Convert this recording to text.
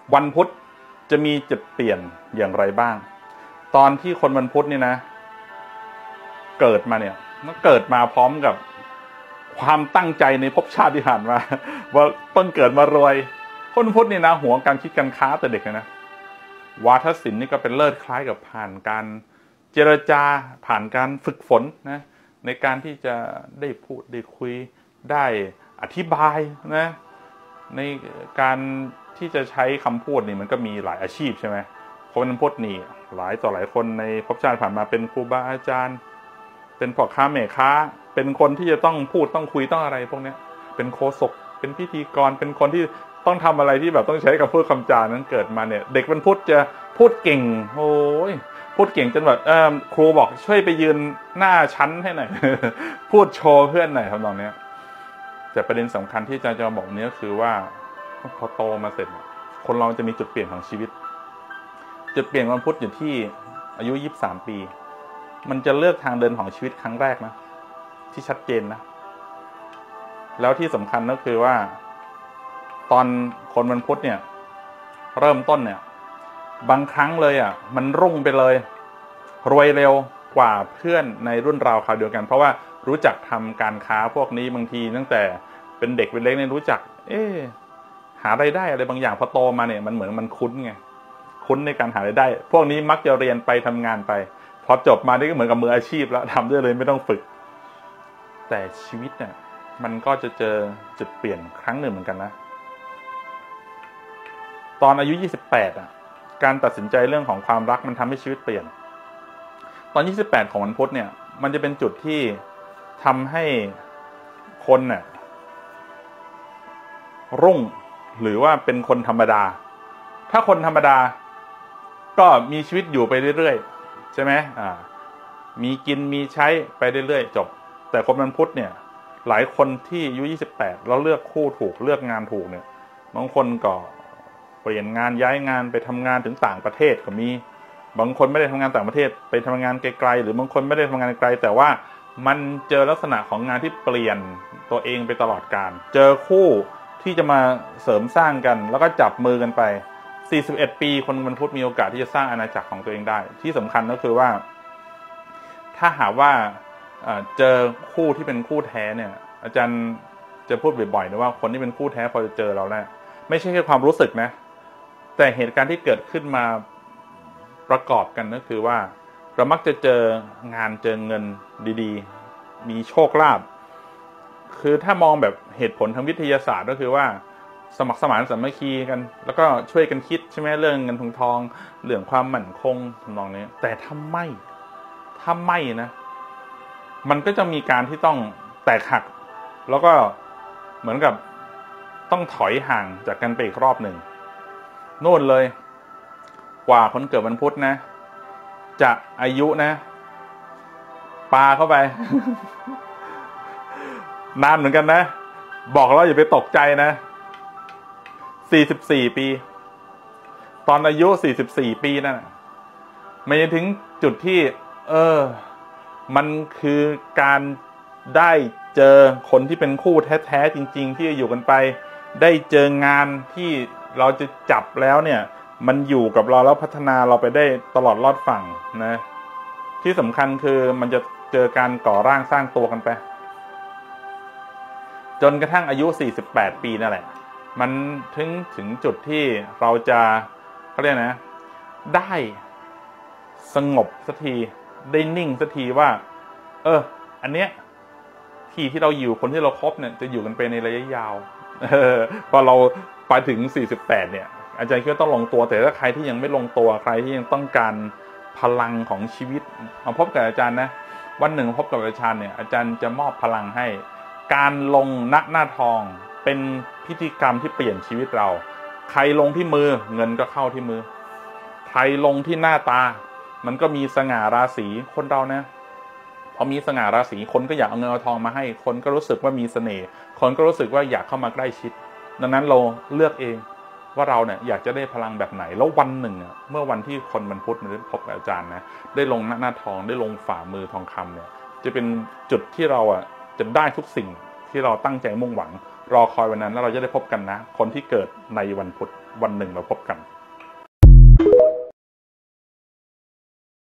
วันพุธจะมีจุดเปลี่ยนอย่างไรบ้างตอนที่คนวันพุธนี่นะเกิดมาเนี่ยมันเกิดมาพร้อมกับความตั้งใจในภพชาติที่ผ่านมาว่าต้นเกิดมารวยคนพุธนี่นะหัวการคิดการค้าแต่เด็กนะวาทศิลป์นี่ก็เป็นเลิศคล้ายกับผ่านการเจรจาผ่านการฝึกฝนนะในการที่จะได้พูดได้คุยได้อธิบายนะในการที่จะใช้คำพูดนี่มันก็มีหลายอาชีพใช่ไหมคนพุทธนี่หลายต่อหลายคนในภพชาติผ่านมาเป็นครูบาอาจารย์เป็นพ่อค้าแม่ค้าเป็นคนที่จะต้องพูดต้องคุยต้องอะไรพวกนี้เป็นโฆษกเป็นพิธีกรเป็นคนที่ต้องทำอะไรที่แบบต้องใช้คำพูดคำจานั้นเกิดมาเนี่ยเด็กวันพุธจะพูดเก่งโอ้ยพูดเก่งจนแบบครูบอกช่วยไปยืนหน้าชั้นให้หน่อย พูดโชว์เพื่อนหน่อยทำนองนี้แต่ประเด็นสำคัญที่จะบอกนี้ก็คือว่าพอโตมาเสร็จคนเราจะมีจุดเปลี่ยนของชีวิตจุดเปลี่ยนวันพุธอยู่ที่อายุ23 ปีมันจะเลือกทางเดินของชีวิตครั้งแรกนะที่ชัดเจนนะแล้วที่สำคัญก็คือว่าตอนคนวันพุธเนี่ยเริ่มต้นเนี่ยบางครั้งเลยมันรุ่งไปเลยรวยเร็วกว่าเพื่อนในรุ่นราวคราวเดียวกันเพราะว่ารู้จักทำการค้าพวกนี้บางทีตั้งแต่เป็นเด็กเป็นเล็กเนี่ยรู้จักหารายได้อะไรบางอย่างพอโตมาเนี่ยมันเหมือนมันคุ้นไงคุ้นในการหารายได้พวกนี้มักจะเรียนไปทำงานไปพอจบมานี่ก็เหมือนกับมืออาชีพแล้วทำได้เลยไม่ต้องฝึกแต่ชีวิตเนี่ยมันก็จะเจอจุดเปลี่ยนครั้งหนึ่งเหมือนกันนะตอนอายุ28การตัดสินใจเรื่องของความรักมันทำให้ชีวิตเปลี่ยนตอน28ของวันพุธเนี่ยมันจะเป็นจุดที่ทำให้คนเนี่ยรุ่งหรือว่าเป็นคนธรรมดาถ้าคนธรรมดาก็มีชีวิตอยู่ไปเรื่อยๆใช่ไหมมีกินมีใช้ไปเรื่อยๆจบแต่คนวันพุธเนี่ยหลายคนที่อายุ28แล้วเลือกคู่ถูกเลือกงานถูกเนี่ยบางคนก็เปลี่ยนงานย้ายงานไปทำงานถึงต่างประเทศก็มีบางคนไม่ได้ทำงานต่างประเทศไปทำงานไกลๆหรือบางคนไม่ได้ทำงานไกลแต่ว่ามันเจอลักษณะของงานที่เปลี่ยนตัวเองไปตลอดกาลเจอคู่ที่จะมาเสริมสร้างกันแล้วก็จับมือกันไป41 ปีคนวันพุธมีโอกาสที่จะสร้างอาณาจักรของตัวเองได้ที่สำคัญก็คือว่าถ้าหากว่าเจอคู่ที่เป็นคู่แท้เนี่ยอาจารย์จะพูดบ่อยๆนะว่าคนที่เป็นคู่แท้พอจะเจอเราแล้วไม่ใช่แค่ความรู้สึกนะแต่เหตุการณ์ที่เกิดขึ้นมาประกอบกันก็คือว่าเรามักจะเจองานเจอเงินดีๆมีโชคลาภคือถ้ามองแบบเหตุผลทางวิทยาศาสตร์ก็คือว่าสมัครสมานสามัคคีกันแล้วก็ช่วยกันคิดใช่ไหมเรื่องเงินทองเรื่องความมั่นคงทำนองนี้แต่ถ้าไม่นะมันก็จะมีการที่ต้องแตกหักแล้วก็เหมือนกับต้องถอยห่างจากกันไปอีกรอบหนึ่งโน่นเลยกว่าคนเกิดวันพุธนะจะอายุนะปาเข้าไป นานเหมือนกันนะบอกแล้วอย่าไปตกใจนะ44 ปีตอนอายุ44 ปีนั่นไม่ถึงจุดที่มันคือการได้เจอคนที่เป็นคู่แท้ๆจริงๆที่จะอยู่กันไปได้เจองานที่เราจะจับแล้วเนี่ยมันอยู่กับเราแล้วพัฒนาเราไปได้ตลอดรอดฝั่งนะที่สำคัญคือมันจะเจอการก่อร่างสร้างตัวกันไปจนกระทั่งอายุ48 ปีนั่นแหละมันถึงจุดที่เราจะเขาเรียกนะได้สงบสักทีได้นิ่งสักทีว่าอันเนี้ยที่เราอยู่คนที่เราคบเนี่ยจะอยู่กันไปในระยะยาวพอเราไปถึง48เนี่ยอาจารย์คิดว่าต้องลงตัวแต่ถ้าใครที่ยังไม่ลงตัวใครที่ยังต้องการพลังของชีวิตมาพบกับอาจารย์นะวันหนึ่งพบกับอาจารย์เนี่ยอาจารย์จะมอบพลังให้การลงณหน้าทองเป็นพิธีกรรมที่เปลี่ยนชีวิตเราใครลงที่มือเงินก็เข้าที่มือใครลงที่หน้าตามันก็มีสง่าราศีคนเรานะพอมีสง่าราศีคนก็อยากเอาเงินเอาทองมาให้คนก็รู้สึกว่ามีเสน่ห์คนก็รู้สึกว่าอยากเข้ามาใกล้ชิดดังนั้นเราเลือกเองว่าเราเนี่ยอยากจะได้พลังแบบไหนแล้ววันหนึ่งเมื่อวันที่คนวันพุธได้พบกับอาจารย์นะได้ลงหน้าทองได้ลงฝ่ามือทองคำเนี่ยจะเป็นจุดที่เราจะได้ทุกสิ่งที่เราตั้งใจมุ่งหวังรอคอยวันนั้นแล้วเราจะได้พบกันนะคนที่เกิดในวันพุธวันหนึ่งเราพบกัน